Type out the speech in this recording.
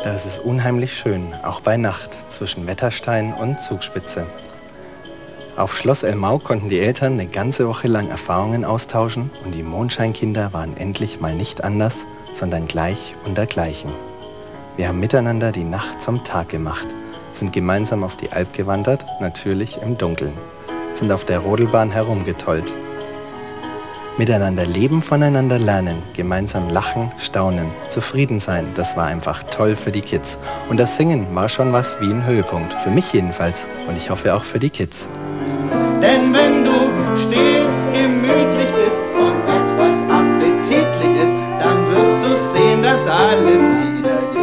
Es ist unheimlich schön, auch bei Nacht, zwischen Wetterstein und Zugspitze. Auf Schloss Elmau konnten die Eltern eine ganze Woche lang Erfahrungen austauschen und die Mondscheinkinder waren endlich mal nicht anders, sondern gleich unter Gleichen. Wir haben miteinander die Nacht zum Tag gemacht, sind gemeinsam auf die Alp gewandert, natürlich im Dunkeln, sind auf der Rodelbahn herumgetollt. Miteinander leben, voneinander lernen, gemeinsam lachen, staunen, zufrieden sein, das war einfach toll für die Kids. Und das Singen war schon was wie ein Höhepunkt, für mich jedenfalls und ich hoffe auch für die Kids. Denn wenn du stets gemütlich bist und etwas appetitlich ist, dann wirst du sehen, dass alles wieder